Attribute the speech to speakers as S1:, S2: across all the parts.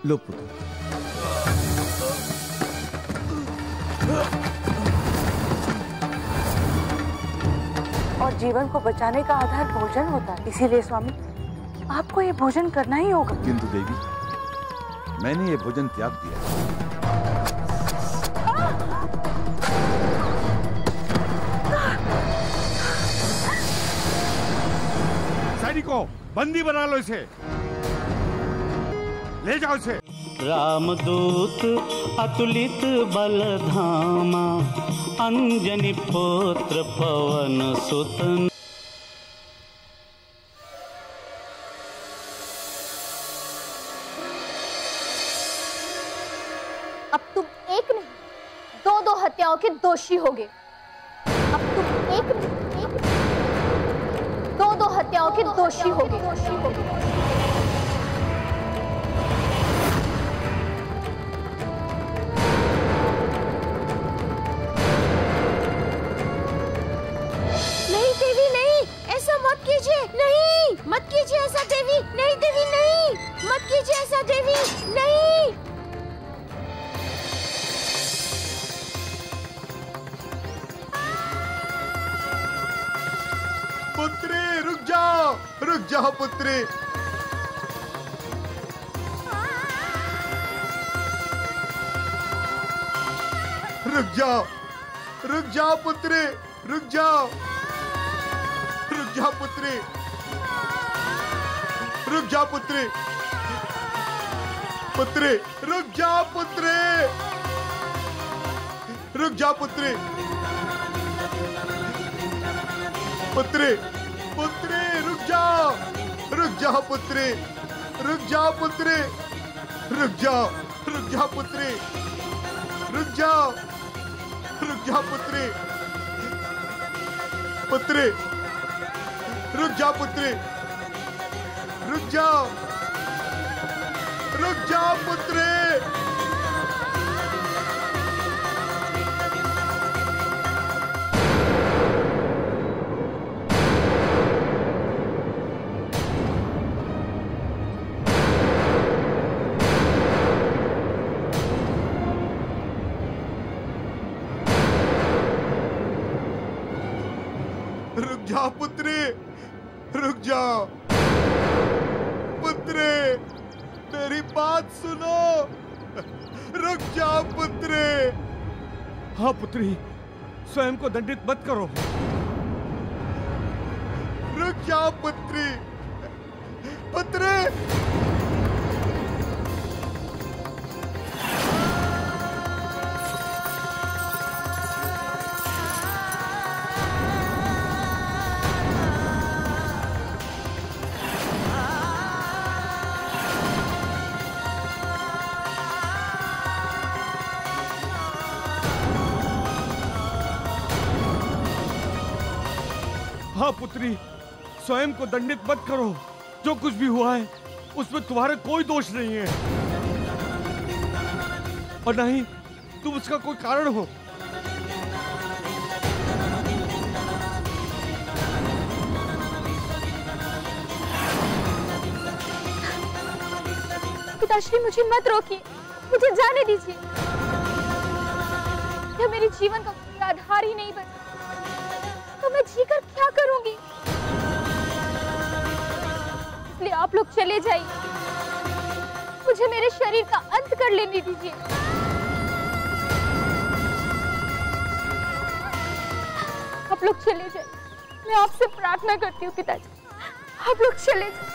S1: लो पुत्र।
S2: और जीवन को बचाने का आधार भोजन होता है, इसीलिए स्वामी आपको ये भोजन करना ही होगा।
S1: किंतु देवी, मैंने ये भोजन त्याग दिया।
S3: सैनिकों, बंदी बना लो इसे, ले जाओ इसे।
S4: रामदूत अतुलित बल धामा, अंजनी पुत्र पवन सुत।
S5: अब तुम एक नहीं, दो हत्याओं के दोषी होगे। अब तुम एक नहीं, दो हत्याओं के दोषी होगे। नहीं देवी नहीं, ऐसा मत कीजिए। नहीं, मत कीजिए ऐसा देवी। नहीं देवी नहीं, मत कीजिए ऐसा देवी। नहीं।
S6: पुत्री रुक जाओ, रुक जाओ पुत्री। रुक जाओ, रुक जाओ पुत्री, रुक जाओ, रुक जाओ पुत्री, रुक जाओ पुत्री, पुत्री रुक जाओ पुत्री, रुक जाओ पुत्री, पुत्री पुत्री रुक जाओ, रुक जाओ पुत्री, रुक जाओ पुत्री, रुक जाओ, रुक जाओ पुत्री, रुक जाओ, रुक जाओ पुत्री, पुत्री रुक जाओ पुत्री, रुक जाओ, रुक जाओ पुत्री। रुक जाओ पुत्री, रुक जाओ पुत्री, मेरी बात सुनो, रुक जाओ पुत्री।
S3: हाँ पुत्री, स्वयं को दंडित मत करो।
S6: रुक जाओ पुत्री, पुत्री
S3: हाँ पुत्री, स्वयं को दंडित मत करो। जो कुछ भी हुआ है उसमें तुम्हारा कोई दोष नहीं है, और नहीं तुम उसका कोई कारण हो।
S5: पिताश्री मुझे मत रोकिए, मुझे जाने दीजिए। यह मेरे जीवन का कोई आधार ही नहीं बचा, तो मैं जीकर क्या करूंगी? इसलिए आप लोग चले जाइए, मुझे मेरे शरीर का अंत कर लेने दीजिए। आप लोग चले जाइए, मैं आपसे प्रार्थना करती हूँ पिताजी, आप लोग चले जाइए।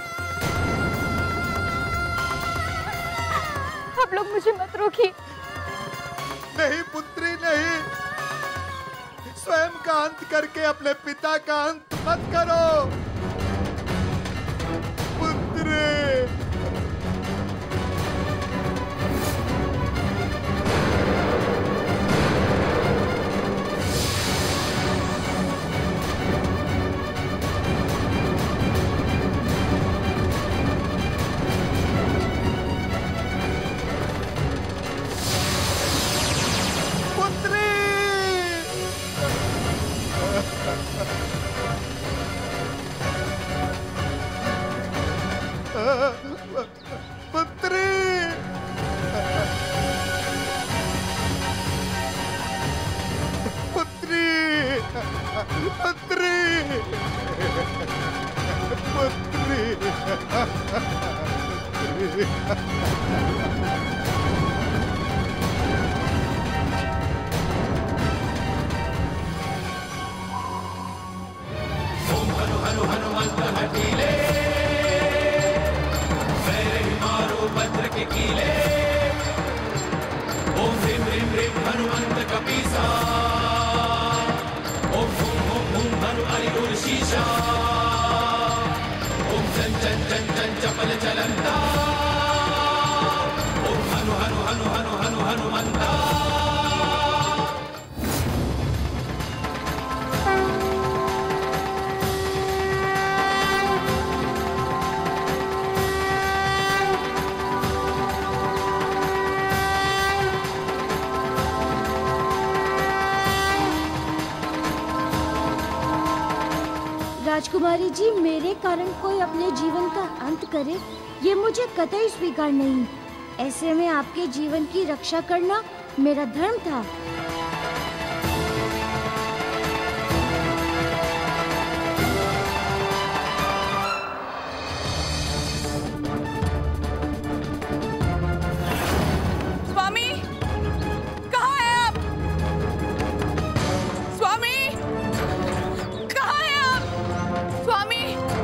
S5: आप लोग मुझे मत रोकिए।
S6: नहीं पुत्री नहीं, स्वयं का अंत करके अपने पिता का अंत मत करो पुत्री। पुत्री पुत्री पुत्री
S7: ओम हनु हनु हनुमंत हठीले, वैरे मारो भद्र के कीले। ओम ह्रीं ह्रीं ह्रीं हनुमंत कपीसा, ओम हुम हुम हुम हनु हरिगुर शीशा। ओम चन चन चन चन चपल चलंता, ओम हनु हनु हनु हनु हनु हनुमंता।
S8: राजकुमारी जी, मेरे कारण कोई अपने जीवन का अंत करे, ये मुझे कतई स्वीकार नहीं। ऐसे में आपके जीवन की रक्षा करना मेरा धर्म था।
S2: स्वामी, कहाँ हैं आप? स्वामी, कहाँ हैं आप? स्वामी,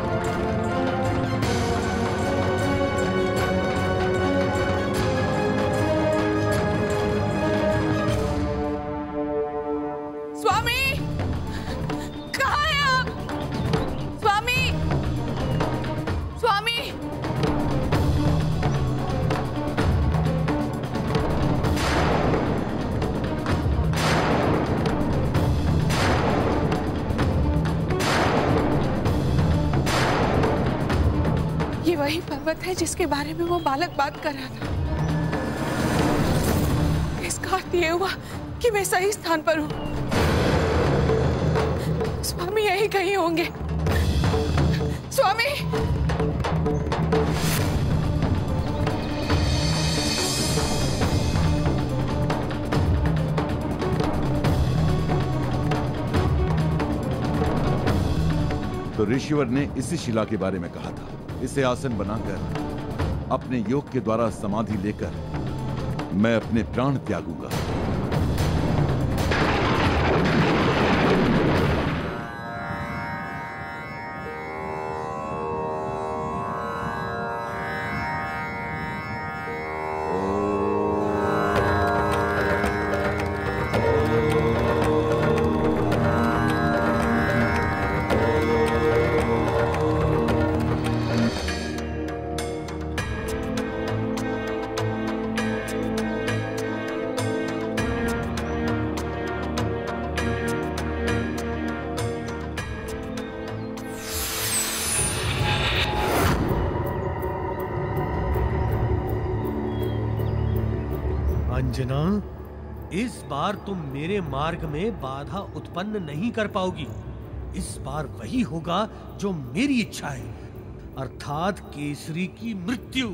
S2: स्वामी, कहाँ हैं आप? स्वामी, स्वामी। ये वही पर्वत है जिसके बारे में वो बालक बात कर रहा था। इसका अर्थ ये हुआ कि मैं सही स्थान पर हूँ। स्वामी यही कहीं होंगे। स्वामी,
S1: तो ऋषिवर ने इसी शिला के बारे में कहा था। इसे आसन बनाकर अपने योग के द्वारा समाधि लेकर मैं अपने प्राण त्यागूंगा।
S9: अंजना, इस बार तुम मेरे मार्ग में बाधा उत्पन्न नहीं कर पाओगी। इस बार वही होगा जो मेरी इच्छा है, अर्थात केसरी की मृत्यु।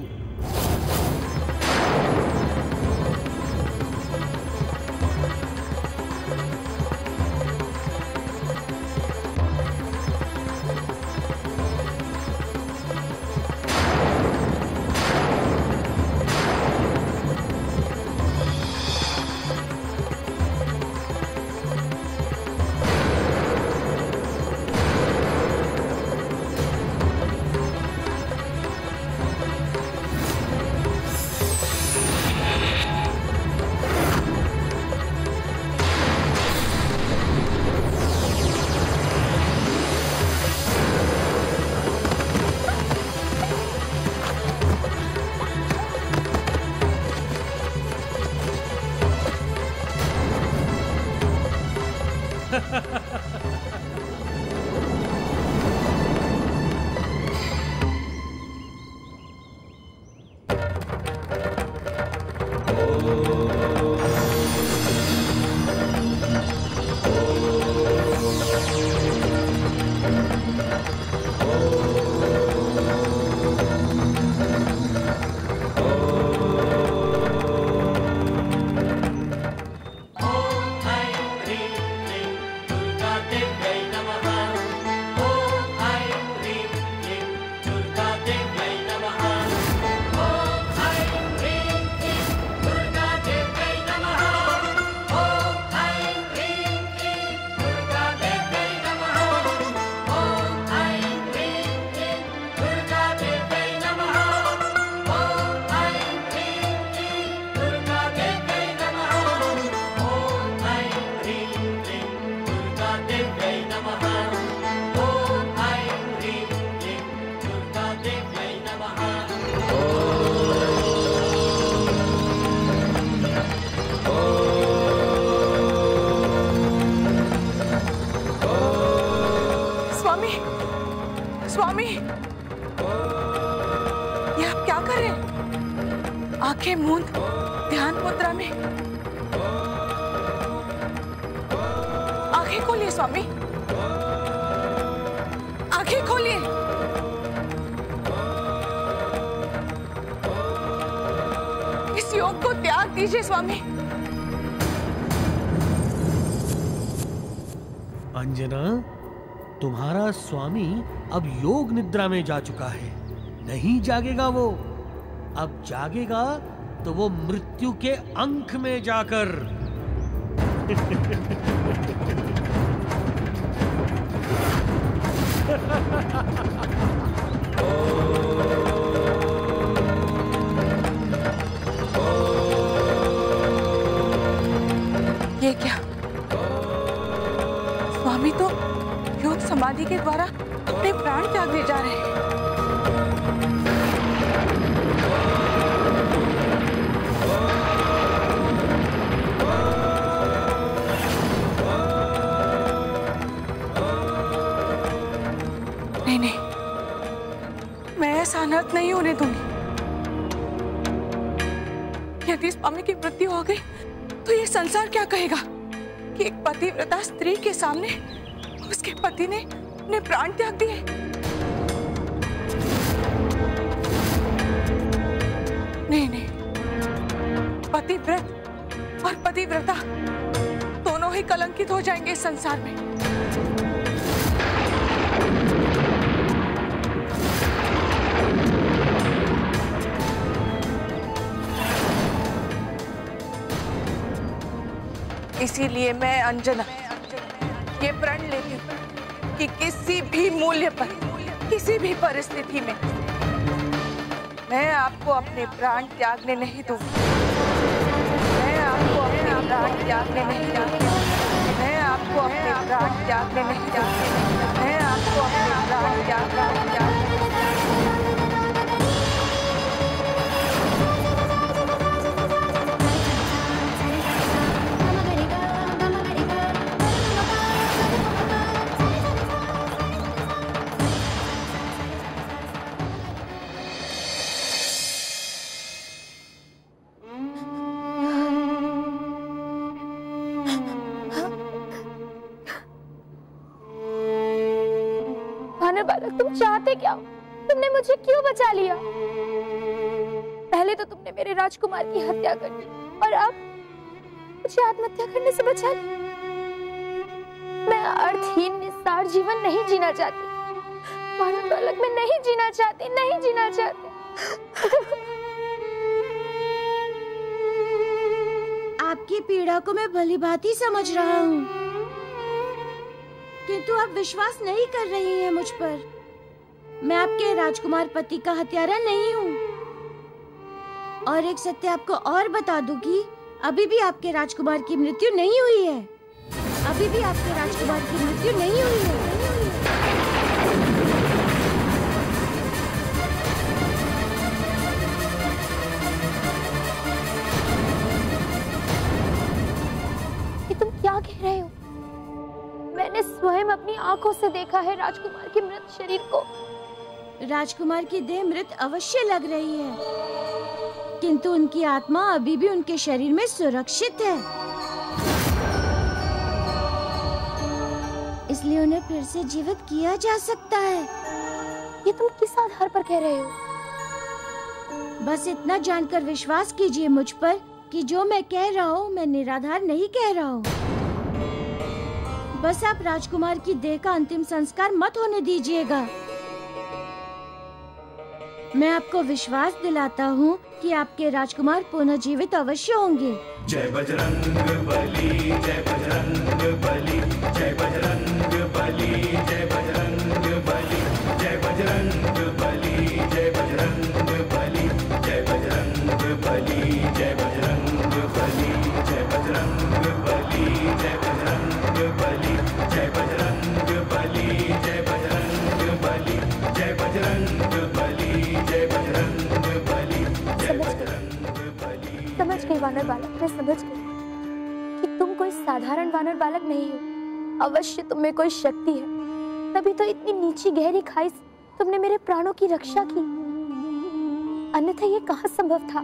S4: दिव्य
S2: स्वामी, ये आप क्या कर रहे हैं? आंखें मूंद ध्यान मुद्रा में। आंखें खोलिए स्वामी, आंखें खोलिए। इस योग को त्याग दीजिए स्वामी।
S9: अंजना, तुम्हारा स्वामी अब योग निद्रा में जा चुका है। नहीं जागेगा वो। अब जागेगा तो वो मृत्यु के अंक में जाकर।
S2: ये क्या? स्वामी तो योग समाधि के द्वारा अपने प्राण त्यागने जा रहे हैं। नहीं नहीं, मैं ऐसा अनर्थ नहीं होने दूंगी। यदि स्वामी की मृत्यु हो गई तो ये संसार क्या कहेगा कि एक पतिव्रता स्त्री के सामने उसके पति ने अपने प्राण त्याग दिए। नहीं नहीं, पतिव्रत और पतिव्रता दोनों ही कलंकित हो जाएंगे इस संसार में। इसीलिए मैं अंजना ये प्रण लेती हूँ कि किसी भी मूल्य पर, किसी भी परिस्थिति में मैं आपको अपने प्राण त्यागने नहीं दूंगी। मैं आपको अपने प्राण त्यागने नहीं दूंगी। मैं आपको अपने प्राण त्यागने नहीं दूंगी। मैं आपको अपने प्राण त्यागने नहीं दूंगी।
S5: बालक, तुम चाहते क्या हो? तुमने मुझे क्यों बचा लिया? पहले तो तुमने मेरे राजकुमार की हत्या कर दी और अब मुझे आत्महत्या करने से बचा लिया। मैं अर्थहीन निस्सार जीवन नहीं जीना चाहती। मानव बालक, मैं नहीं जीना चाहती, नहीं जीना चाहती।
S8: आपकी पीड़ा को मैं भलीभांति समझ रहा हूँ, किंतु आप विश्वास नहीं कर रही हैं मुझ पर। मैं आपके राजकुमार पति का हत्यारा नहीं हूँ। और एक सत्य आपको और बता दूं कि अभी भी आपके राजकुमार की मृत्यु नहीं हुई है। अभी भी आपके राजकुमार की मृत्यु नहीं हुई है।
S5: ये तुम क्या कह रहे हो? मैंने स्वयं अपनी आंखों से देखा है राजकुमार के मृत शरीर को।
S8: राजकुमार की देह मृत अवश्य लग रही है, किंतु उनकी आत्मा अभी भी उनके शरीर में सुरक्षित है। इसलिए उन्हें फिर से जीवित किया जा सकता है।
S5: ये तुम किस आधार पर कह रहे हो?
S8: बस इतना जानकर विश्वास कीजिए मुझ पर कि जो मैं कह रहा हूँ मैं निराधार नहीं कह रहा हूँ। बस आप राजकुमार की देह का अंतिम संस्कार मत होने दीजिएगा। मैं आपको विश्वास दिलाता हूँ कि आपके राजकुमार पुनः जीवित अवश्य होंगे।
S7: जय बजरंग बली, जय बजरंग बली, जय बजरंग बली, जय बजरंग बली, जय बजरंग बली, जय बजरंग बली, जय बजरंग बली, जय बजरंग बली, जय बजरंग बली, जय बजरंग बली, जय बजरंग बली, जय बजरंग बली, जय बजरंग बली, जय बजरंग बली, जय बजरंग बली।
S5: समझ गई वानर बालक, मैं समझ गई कि तुम कोई साधारण वानर बालक नहीं हो। अवश्य तुम में कोई शक्ति है, तभी तो इतनी नीची गहरी खाई तुमने मेरे प्राणों की रक्षा की, अन्यथा ये कहाँ संभव था।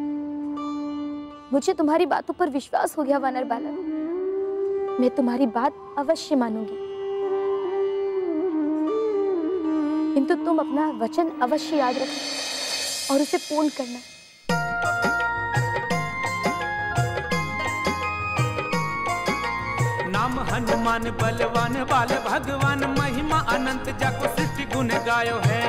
S5: मुझे तुम्हारी बातों पर विश्वास हो गया वानर बालक। मैं तुम्हारी बात अवश्य मानूंगी, किंतु तुम अपना वचन अवश्य याद रखना और उसे पूर्ण करना।
S7: नाम हनुमान बलवान बाल भगवान, महिमा अनंत जाको सृष्टि गुण गायो है।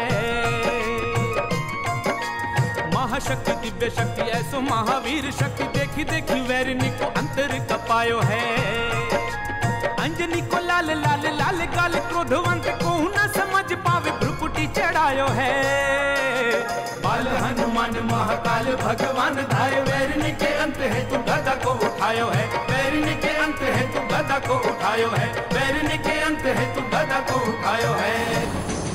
S7: महाशक्ति दिव्य शक्ति ऐसो महावीर शक्ति, देखी देखी वैरिणी को अंतर कपायो है। अंजनी को लाल लाल लाल गाल, क्रोधवंत को न समझ पावे भ्रुकुटी चढ़ायो है। बाल हनुमान महाकाल भगवान धाय, वैरिणी के अंत है तू गदा को उठायो है। वैरिणी के अंत है तू गदा को उठायो है। वैरिणी के अंत है तू गदा को उठायो है।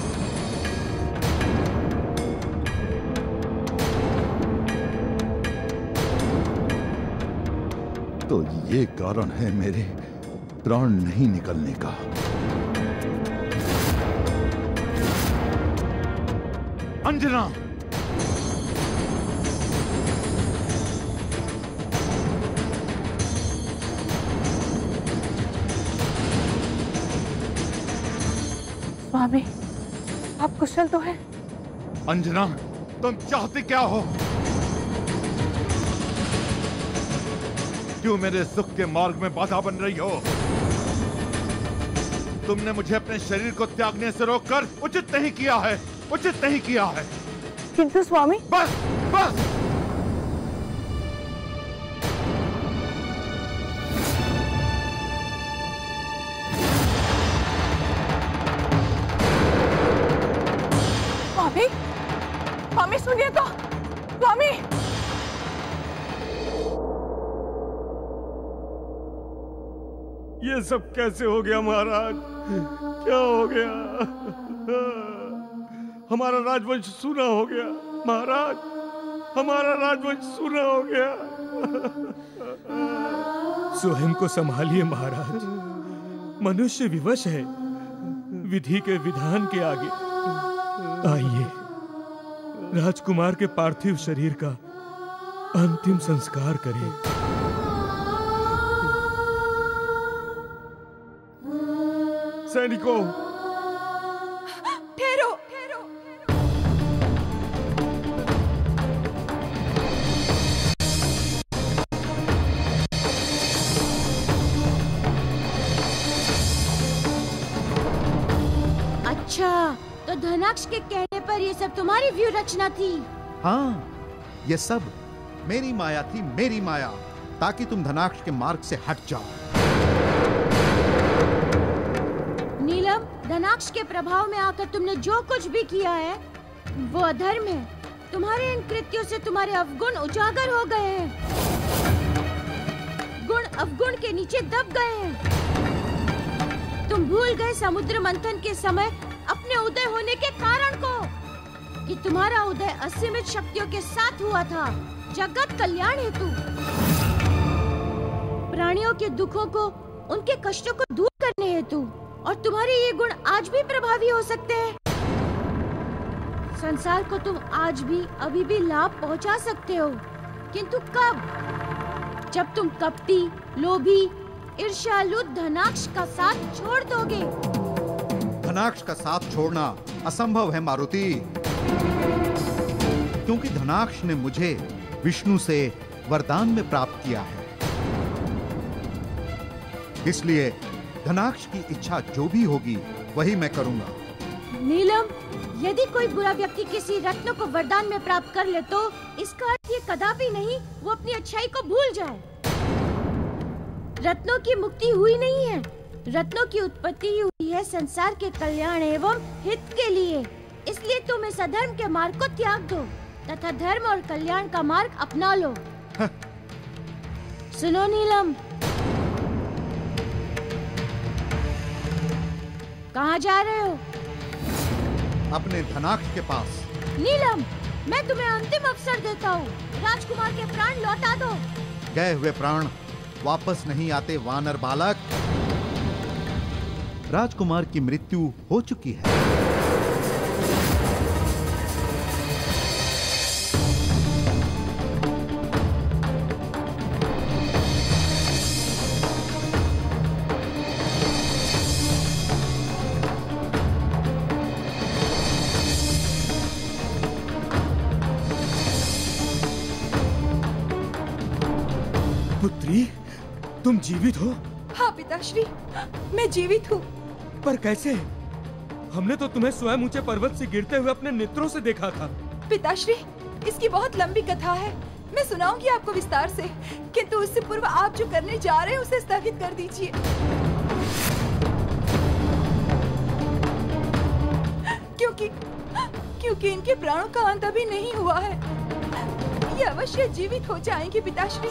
S1: तो ये कारण है मेरे प्राण नहीं निकलने का। अंजना,
S2: स्वामी, आप कुशल तो हैं?
S1: अंजना, तुम चाहती क्या हो? क्यों मेरे सुख के मार्ग में बाधा बन रही हो? तुमने मुझे अपने शरीर को त्यागने से रोककर उचित नहीं किया है, उचित नहीं किया है।
S2: किंतु स्वामी,
S1: बस बस,
S2: स्वामी, स्वामी सुनिए तो, स्वामी।
S3: ये सब कैसे हो गया महाराज? क्या हो गया? हमारा राजवंश सूना हो गया महाराज, हमारा राजवंश सूना हो गया। स्वयं को संभालिए महाराज, मनुष्य विवश है विधि के विधान के आगे। आइए राजकुमार के पार्थिव शरीर का अंतिम संस्कार करें। सैनिकों,
S2: ठहरो।
S8: अच्छा, तो धनाक्ष के कहने पर ये सब तुम्हारी व्यू रचना थी?
S6: हाँ, ये सब मेरी माया थी, मेरी माया, ताकि तुम धनाक्ष के मार्ग से हट जाओ।
S8: नीलम, धनाक्ष के प्रभाव में आकर तुमने जो कुछ भी किया है वो अधर्म है। तुम्हारे इन कृत्यों से तुम्हारे अवगुण उजागर हो गए हैं, गुण अवगुण के नीचे दब गए हैं। तुम भूल गए समुद्र मंथन के समय अपने उदय होने के कारण को, कि तुम्हारा उदय असीमित शक्तियों के साथ हुआ था, जगत कल्याण हेतु। प्राणियों के दुखों को, उनके कष्टों को दूर करने हेतु। और तुम्हारे ये गुण आज भी प्रभावी हो सकते हैं। संसार को तुम आज भी अभी भी लाभ पहुंचा सकते हो, किंतु कब? जब तुम कपटी, लोभी, ईर्ष्यालु धनाक्ष का साथ छोड़ दोगे।
S6: धनाक्ष का साथ छोड़ना असंभव है मारुति, क्योंकि धनाक्ष ने मुझे विष्णु से वरदान में प्राप्त किया है। इसलिए धनाक्ष की इच्छा जो भी होगी वही मैं करूंगा।
S8: नीलम, यदि कोई बुरा व्यक्ति किसी रत्न को वरदान में प्राप्त कर ले तो इसका अर्थ ये कदापि नहीं वो अपनी अच्छाई को भूल जाए। रत्नों की मुक्ति हुई नहीं है, रत्नों की उत्पत्ति हुई है संसार के कल्याण एवं हित के लिए। इसलिए तुम इस अधर्म के मार्ग को त्याग दो तथा धर्म और कल्याण का मार्ग अपना लो। सुनो नीलम, कहाँ जा रहे हो?
S6: अपने धनाक्ष के पास।
S8: नीलम, मैं तुम्हें अंतिम अवसर देता हूँ, राजकुमार के प्राण लौटा दो।
S6: गए हुए प्राण वापस नहीं आते वानर बालक। राजकुमार की मृत्यु हो चुकी है।
S3: तुम जीवित हो?
S2: हाँ पिताश्री, मैं जीवित हूँ।
S3: पर कैसे? हमने तो तुम्हें स्वयं ऊंचे पर्वत से गिरते हुए अपने नेत्रों से देखा था।
S2: पिताश्री, इसकी बहुत लंबी कथा है, मैं सुनाऊंगी आपको विस्तार से, किंतु उससे पूर्व आप जो करने जा रहे हैं उसे स्थगित कर दीजिए। क्योंकि इनके प्राणों का अंत अभी नहीं हुआ है, ये अवश्य जीवित हो जाएंगे पिताश्री।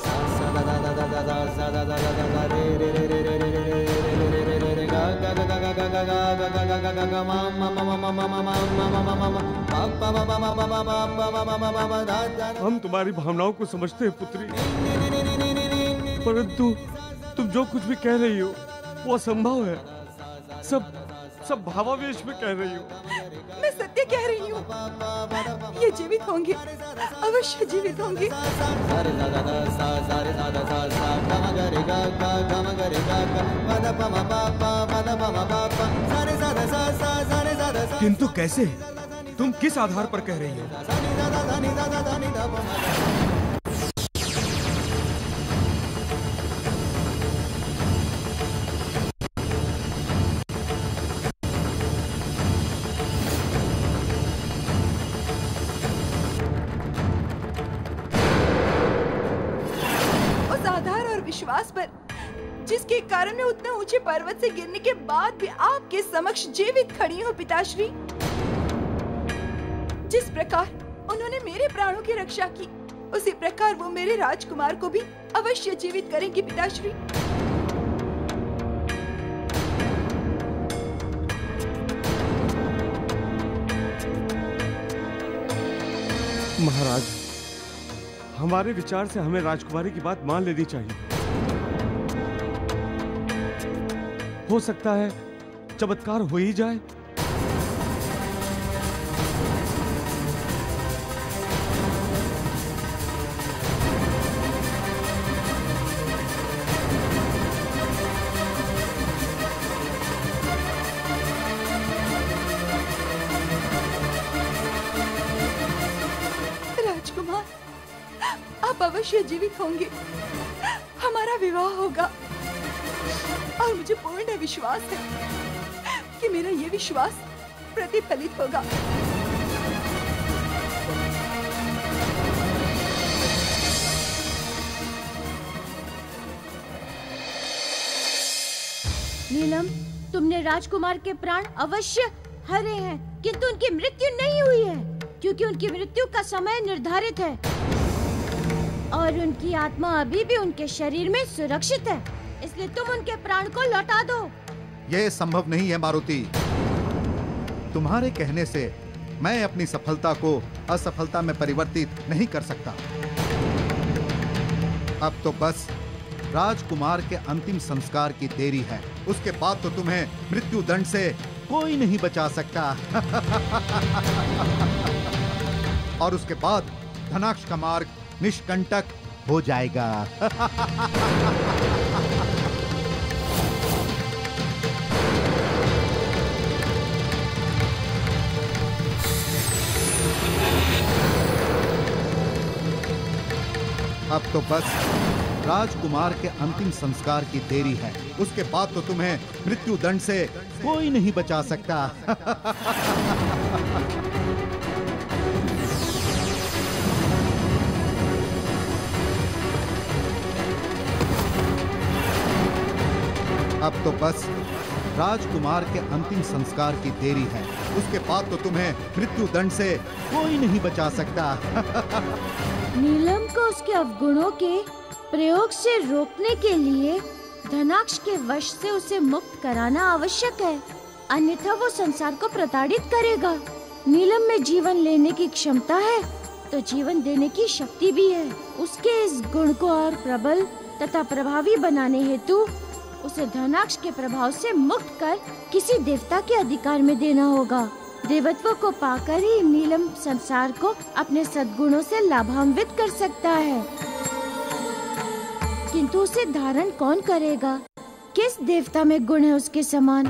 S3: हम तुम्हारी भावनाओं को समझते हैं पुत्री, परंतु तुम जो कुछ भी कह रही हो वो असंभव है। सब भावावेश में कह रही हो।
S2: मैं सत्य कह रही हूँ, ये जीवित होंगे, अवश्य जीवित होंगे।
S3: किंतु कैसे? तुम किस आधार पर कह रही हो?
S2: विश्वास पर जिसके कारण मैं उतना ऊंचे पर्वत से गिरने के बाद भी आपके समक्ष जीवित खड़ी हूँ पिताश्री। जिस प्रकार उन्होंने मेरे प्राणों की रक्षा की, उसी प्रकार वो मेरे राजकुमार को भी अवश्य जीवित करेंगे पिताश्री।
S3: महाराज, हमारे विचार से हमें राजकुमारी की बात मान लेनी चाहिए। हो सकता है चमत्कार हो ही जाए।
S2: राजकुमार, आप अवश्य जीवित होंगे, हमारा विवाह होगा और मुझे पूर्ण विश्वास है कि मेरा ये विश्वास प्रतिफलित होगा।
S8: नीलम, तुमने राजकुमार के प्राण अवश्य हरे हैं, किंतु उनकी मृत्यु नहीं हुई है, क्योंकि उनकी मृत्यु का समय निर्धारित है और उनकी आत्मा अभी भी उनके शरीर में सुरक्षित है। इसलिए तुम उनके प्राण को लौटा दो।
S6: यह संभव नहीं है मारुति। तुम्हारे कहने से मैं अपनी सफलता को असफलता में परिवर्तित नहीं कर सकता। अब तो बस राजकुमार के अंतिम संस्कार की देरी है, उसके बाद तो तुम्हें मृत्यु दंड से कोई नहीं बचा सकता। और उसके बाद धनाक्ष का मार्ग निष्कंटक हो जाएगा। अब तो बस राजकुमार के अंतिम संस्कार की देरी है, उसके बाद तो तुम्हें मृत्यु दंड से कोई नहीं बचा सकता। अब तो बस राजकुमार के अंतिम संस्कार की देरी है, उसके बाद तो तुम्हें मृत्यु दंड से कोई नहीं बचा सकता।
S8: नीलम को उसके अवगुणों के प्रयोग से रोकने के लिए धनाक्ष के वश से उसे मुक्त कराना आवश्यक है, अन्यथा वो संसार को प्रताड़ित करेगा। नीलम में जीवन लेने की क्षमता है तो जीवन देने की शक्ति भी है। उसके इस गुण को और प्रबल तथा प्रभावी बनाने हेतु उसे धनाक्ष के प्रभाव से मुक्त कर किसी देवता के अधिकार में देना होगा। देवत्व को पाकर ही नीलम संसार को अपने सद्गुणों से लाभान्वित कर सकता है, किंतु उसे धारण कौन करेगा? किस देवता में गुण है उसके समान?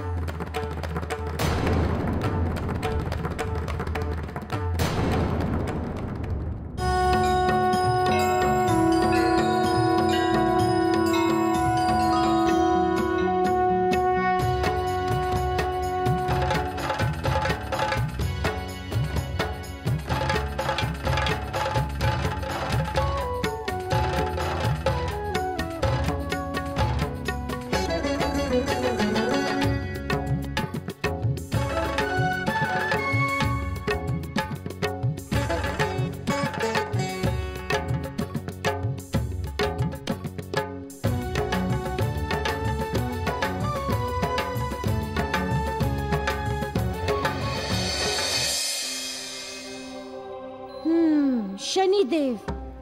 S8: शनिदेव।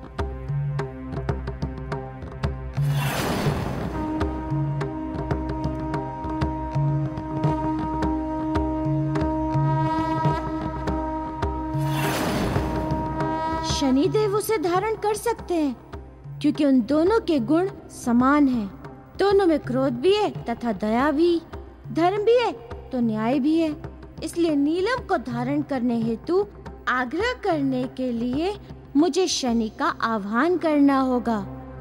S8: शनिदेव उसे धारण कर सकते हैं क्योंकि उन दोनों के गुण समान हैं। दोनों में क्रोध भी है तथा दया भी, धर्म भी है तो न्याय भी है। इसलिए नीलम को धारण करने हेतु आग्रह करने के लिए मुझे शनि का आह्वान करना होगा।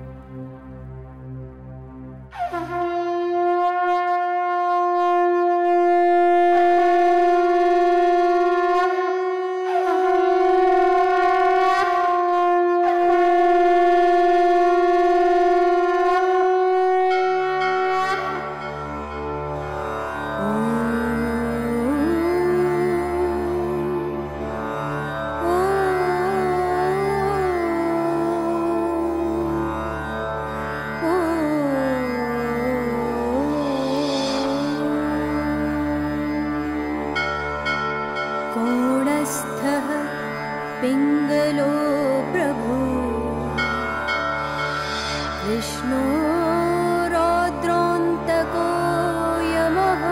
S10: पिंगलो प्रभु कृष्णो रौद्रोऽन्तको यमः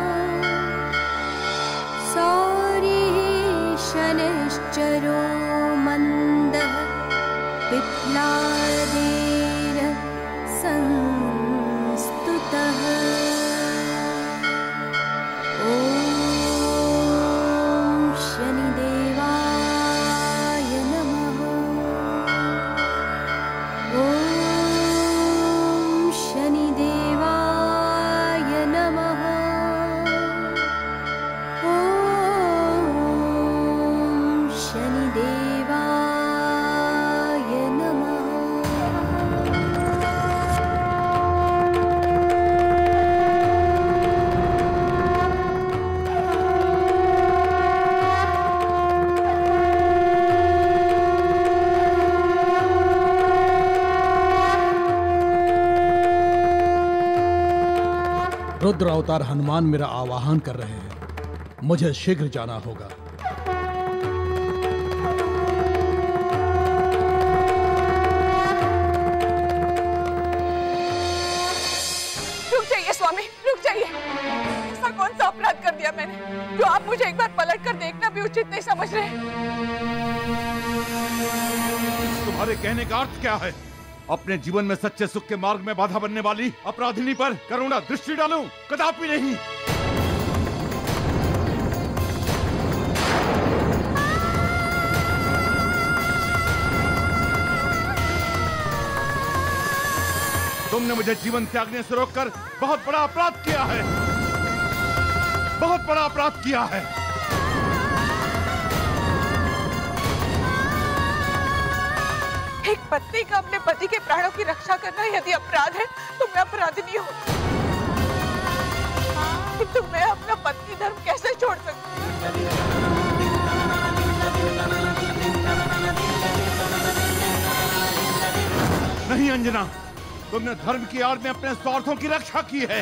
S10: सौरिः शनिश्चरो मन्दः पिप्लादेर संस्तुतः।
S11: रुद्र अवतार हनुमान मेरा आवाहन कर रहे हैं, मुझे शीघ्र जाना होगा।
S2: रुक जाइए स्वामी, रुक जाइए। ऐसा कौन सा अपराध कर दिया मैंने जो आप मुझे एक बार पलट कर देखना भी उचित नहीं समझ रहे?
S1: तुम्हारे कहने का अर्थ क्या है? अपने जीवन में सच्चे सुख के मार्ग में बाधा बनने वाली अपराधिनी पर करुणा दृष्टि डालूं? कदापि नहीं। तुमने मुझे जीवन त्यागने से रोककर बहुत बड़ा अपराध किया है, बहुत बड़ा अपराध किया है।
S2: एक पत्नी का अपने पति के प्राणों की रक्षा करना यदि अपराध है तो मैं अपराधिनी हूँ, किंतु मैं अपना पत्नी धर्म कैसे छोड़ सकती हूँ?
S1: नहीं अंजना, तुमने धर्म की आड़ में अपने स्वार्थों की रक्षा की है।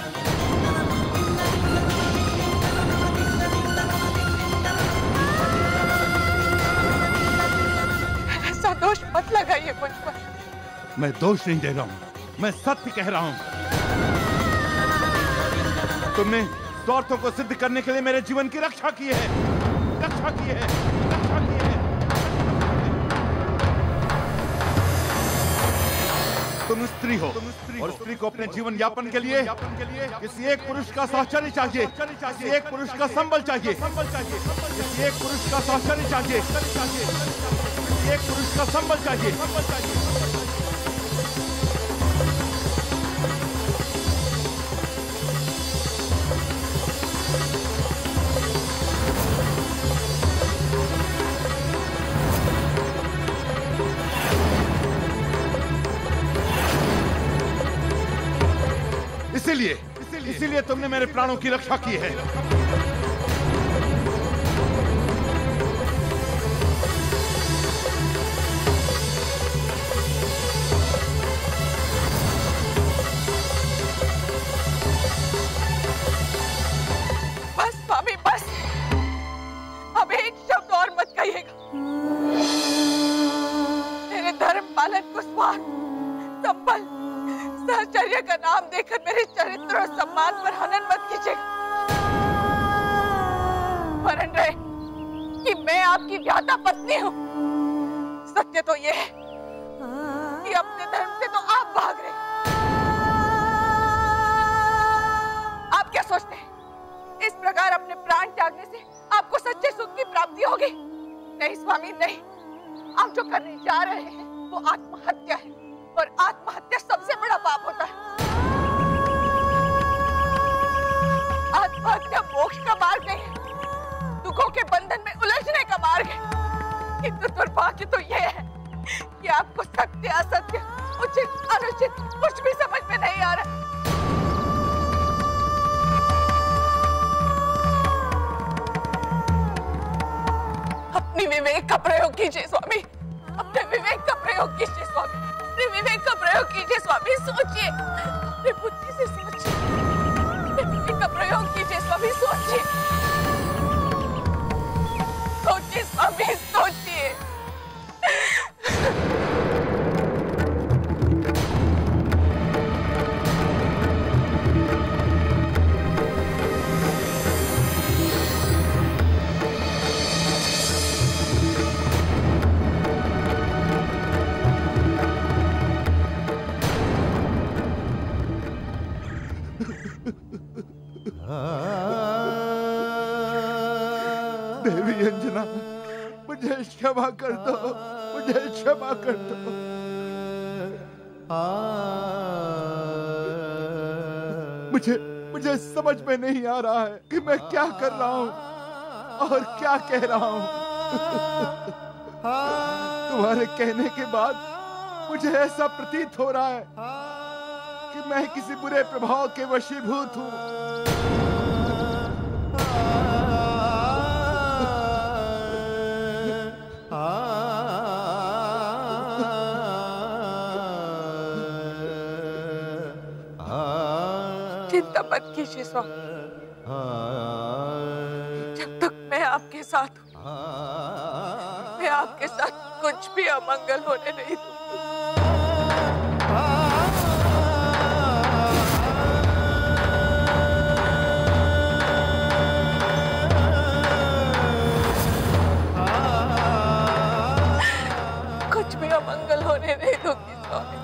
S2: दोष मत लगाइए मुझ पर।
S1: मैं दोष नहीं दे रहा हूँ, मैं सत्य कह रहा हूँ। तुमने स्वार्थों को सिद्ध करने के लिए मेरे जीवन की रक्षा की है, रक्षा की है, रक्षा की है। तुम स्त्री हो और स्त्री को अपने जीवन यापन के लिए किसी एक पुरुष का साहचर्य चाहिए, किसी एक पुरुष का संबल चाहिए, किसी एक पुरुष का साहचर्य चाहिए, एक पुरुष का संबल चाहिए। इसीलिए तुमने मेरे प्राणों की रक्षा की है।
S2: बस स्वामी बस, अब एक शब्द और मत कहिएगा। सूर्य का नाम देकर मेरे चरित्र और सम्मान पर हनन मत कीजिएगा। स्मरण रहे कि मैं आपकी व्याता पत्नी हूँ। सत्य तो ये है कि अपने धर्म से तो आप भाग रहे। आप क्या सोचते हैं इस प्रकार अपने प्राण त्यागने से आपको सच्चे सुख की प्राप्ति होगी? नहीं स्वामी, नहीं। आप जो करने जा रहे हैं वो आत्महत्या है, और आत्महत्या सबसे बड़ा पाप होता है। आत्महत्या मोक्ष का मार्ग नहीं है, दुखों के बंधन में उलझने का मार्ग है। किंतु दुर्भाग्य तो यह है कि आपको सत्य असत्य, उचित अनुचित कुछ भी समझ में नहीं आ रहा। अपनी विवेक का प्रयोग कीजिए स्वामी, अपने विवेक का प्रयोग कीजिए स्वामी, अपने विवेक का प्रयोग कीजिए स्वामी। सोचिए, अपनी बुद्धि से सोचिए, अपने विवेक का प्रयोग कीजिए स्वामी। सोचिए, सोचिए स्वामी, सोचिए।
S1: देवी अंजना, मुझे क्षमा कर दो, मुझे क्षमा कर दो। मुझे समझ में नहीं आ रहा है कि मैं क्या कर रहा हूँ और क्या कह रहा हूँ। तुम्हारे कहने के बाद मुझे ऐसा प्रतीत हो रहा है कि मैं किसी बुरे प्रभाव के वशीभूत हूँ।
S2: चिंता मत कीजिए स्वामी, जब तक मैं आपके साथ हूँ, मैं आपके साथ कुछ भी अमंगल होने नहीं दूंगी। कुछ भी अमंगल होने नहीं दूंगी स्वामी।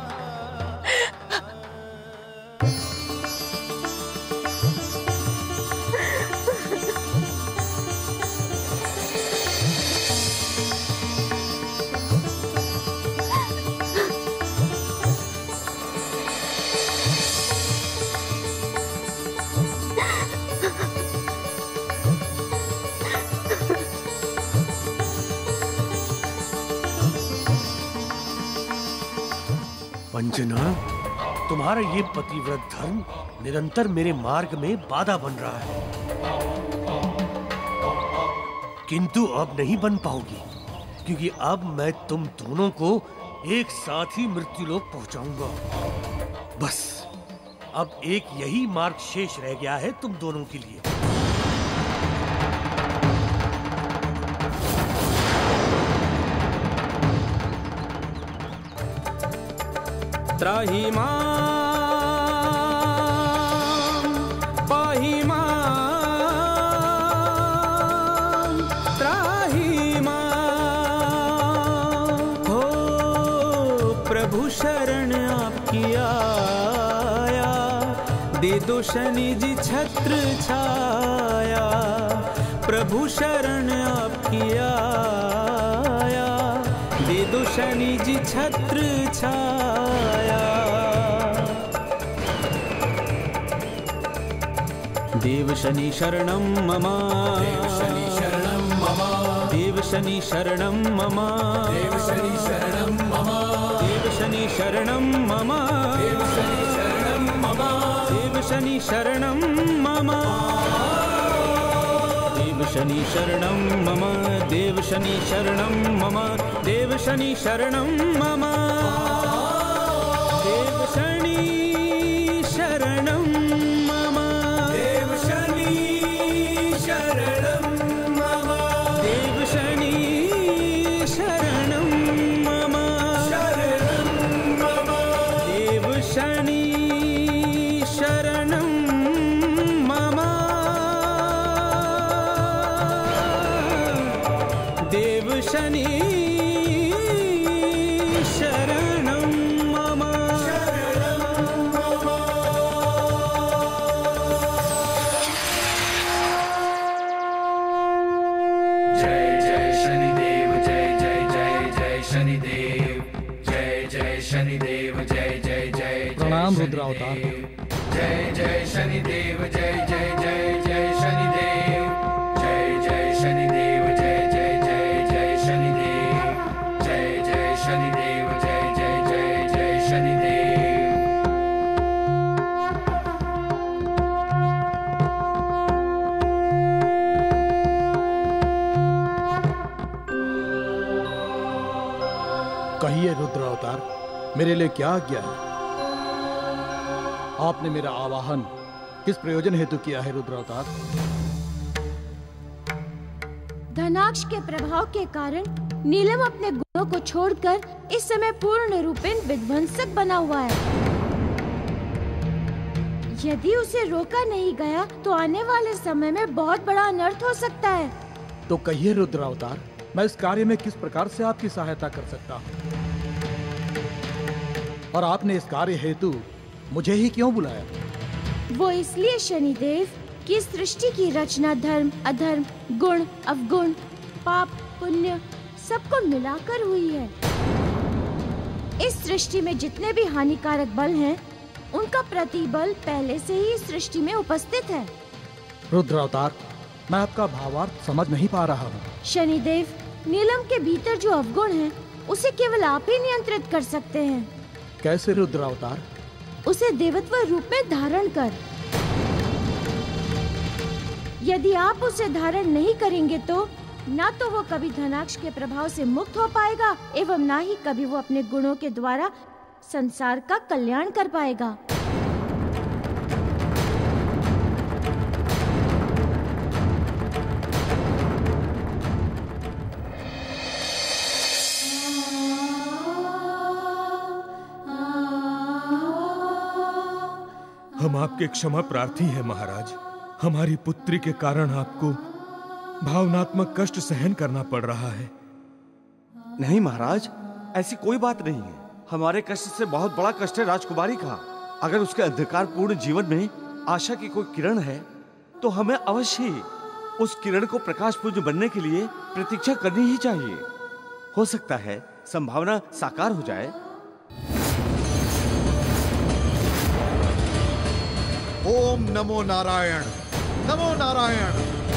S9: अंजना, तुम्हारा ये पतिव्रत धर्म निरंतर मेरे मार्ग में बाधा बन रहा है, किंतु अब नहीं बन पाओगी, क्योंकि अब मैं तुम दोनों को एक साथ ही मृत्युलोक पहुंचाऊंगा। बस अब एक यही मार्ग शेष रह गया है तुम दोनों के लिए।
S12: त्राहि मां पाहि मां, त्राहि मां। हो प्रभु शरण आपकी आया, दे दो शनि जी छत्र छाया। प्रभु शरण आपकी आया, दे दो शनि जी छत्र छाया। देव शनि शरणं मम, देव शनि शरणं मम, देव शनि शरणं मम, देव शनि शरणं मम, देव शनि शरणं मम, देव शनि शरणं मम, देव शनि शरणं मम, देव शनि शरणं मम, देव शनि शरणं मम, देव शनि शरणं मम, देव शनि शरणं मम, देव शनि शरणं मम, देव शनि शरणं मम, शरणं मम, देव शनि शनि शरणं मम।
S7: जय जय शनिदेव, जय जय जय जय शनिदेव, जय जय शनिदेव, जय जय जय।
S11: प्रणाम रुद्रावतार।
S7: जय जय शनिदेव, जय जय जय जय शनिदेव, जय जय शनिदेव, जय जय जय जय शनिदेव, जय जय शनिदेव, जय जय जय जय शनिदेव।
S11: कहिए रुद्रावतार, मेरे लिए क्या आज्ञा है? आपने मेरा आवाहन किस प्रयोजन हेतु किया है रुद्रावतार?
S8: धनाक्ष के प्रभाव के कारण नीलम अपने गुणों को छोड़कर इस समय पूर्ण रूपेण विध्वंसक बना हुआ है। यदि उसे रोका नहीं गया तो आने वाले समय में बहुत बड़ा अनर्थ हो सकता है।
S11: तो कहिए रुद्रावतार, मैं इस कार्य में किस प्रकार से आपकी सहायता कर सकता हूँ? और आपने इस कार्य हेतु मुझे ही क्यों बुलाया?
S8: वो इसलिए शनिदेव कि सृष्टि की रचना धर्म अधर्म गुण अवगुण पाप पुण्य सबको मिलाकर हुई है। इस सृष्टि में जितने भी हानिकारक बल हैं, उनका प्रतिबल पहले से ही इस सृष्टि में उपस्थित है।
S11: रुद्रावतार, मैं आपका भावार्थ समझ नहीं पा रहा हूँ।
S8: शनिदेव, नीलम के भीतर जो अवगुण है उसे केवल आप ही नियंत्रित कर सकते हैं।
S11: कैसे रुद्रावतार?
S8: उसे देवत्व रूप में धारण कर। यदि आप उसे धारण नहीं करेंगे तो ना तो वो कभी धनाक्ष के प्रभाव से मुक्त हो पाएगा एवं ना ही कभी वो अपने गुणों के द्वारा संसार का कल्याण कर पाएगा।
S3: हम आपके क्षमा प्रार्थी हैं महाराज। हमारी पुत्री के कारण आपको भावनात्मक कष्ट सहन करना पड़ रहा है।
S1: नहीं महाराज, ऐसी कोई बात नहीं है। हमारे कष्ट से बहुत बड़ा कष्ट है राजकुमारी का। अगर उसके अंधकारपूर्ण जीवन में आशा की कोई किरण है तो हमें अवश्य ही उस किरण को प्रकाशपुंज बनने के लिए प्रतीक्षा करनी ही चाहिए। हो सकता है संभावना साकार हो जाए।
S6: ओम नमो नारायण, नमो नारायण।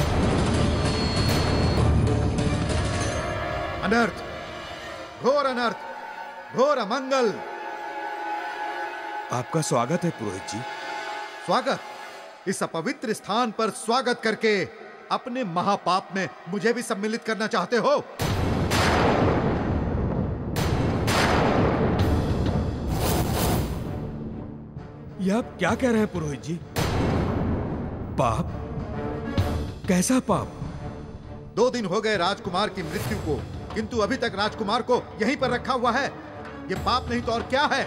S6: अनर्थ, घोर अनर्थ, घोर अमंगल।
S3: आपका स्वागत है पुरोहित जी।
S6: स्वागत? इस अपवित्र स्थान पर स्वागत करके अपने महापाप में मुझे भी सम्मिलित करना चाहते हो?
S3: यह आप क्या कह रहे हैं पुरोहित जी? पाप? कैसा पाप?
S6: 2 दिन हो गए राजकुमार की मृत्यु को, किंतु अभी तक राजकुमार को यहीं पर रखा हुआ है। ये पाप नहीं तो और क्या है?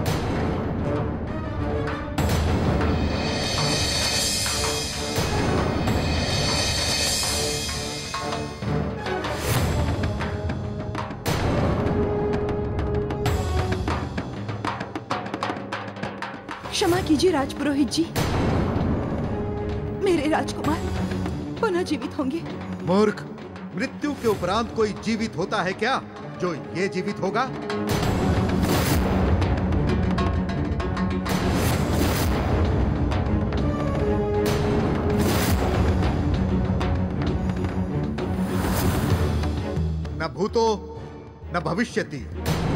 S2: क्षमा कीजिए राजपुरोहित जी, मेरे राजकुमार पुनः जीवित होंगे।
S6: मूर्ख, मृत्यु के उपरांत कोई जीवित होता है क्या जो ये जीवित होगा? न भूतो न भविष्यति।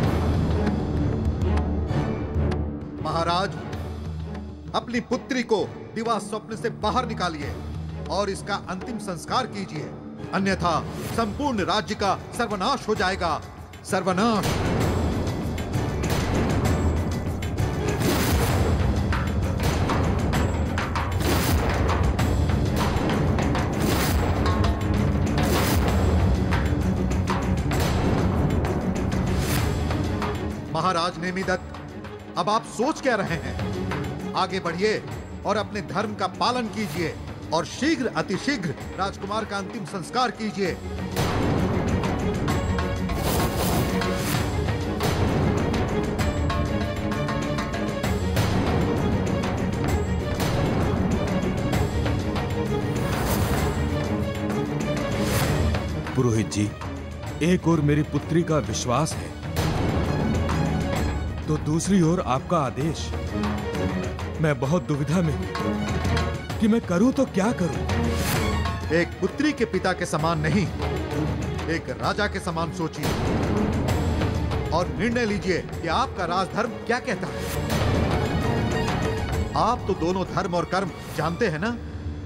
S6: महाराज, अपनी पुत्री को दिवा स्वप्न से बाहर निकालिए और इसका अंतिम संस्कार कीजिए, अन्यथा संपूर्ण राज्य का सर्वनाश हो जाएगा। सर्वनाश। महाराज नेमिदत्त, अब आप सोच क्या रहे हैं? आगे बढ़िए और अपने धर्म का पालन कीजिए और शीघ्र अतिशीघ्र राजकुमार का अंतिम संस्कार कीजिए।
S3: पुरोहित जी, एक ओर मेरी पुत्री का विश्वास है तो दूसरी ओर आपका आदेश। मैं बहुत दुविधा में हूं कि मैं करूं तो क्या करूं।
S6: एक पुत्री के पिता के समान नहीं, एक राजा के समान सोचिए और निर्णय लीजिए कि आपका राजधर्म क्या कहता है। आप तो दोनों धर्म और कर्म जानते हैं ना?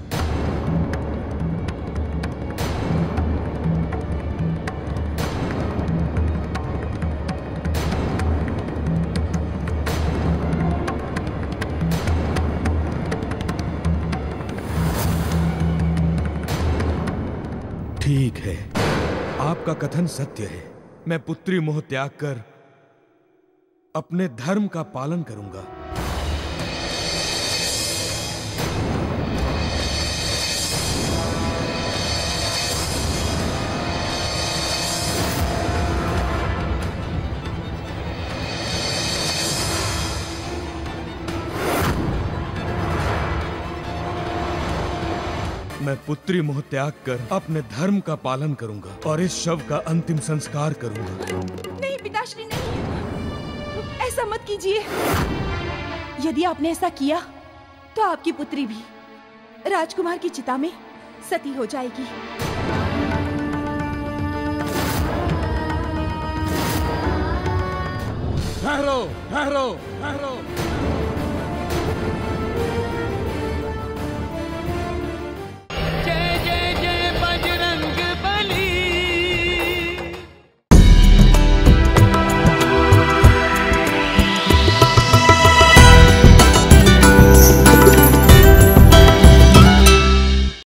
S3: ठीक है, आपका कथन सत्य है। मैं पुत्री मोह त्याग कर अपने धर्म का पालन करूंगा। मैं पुत्री मोह त्याग कर अपने धर्म का पालन करूंगा और इस शव का अंतिम संस्कार करूंगा।
S13: नहीं पिताश्री, नहीं, ऐसा मत कीजिए। यदि आपने ऐसा किया तो आपकी पुत्री भी राजकुमार की चिता में सती हो जाएगी।
S11: ठहरो, ठहरो, ठहरो।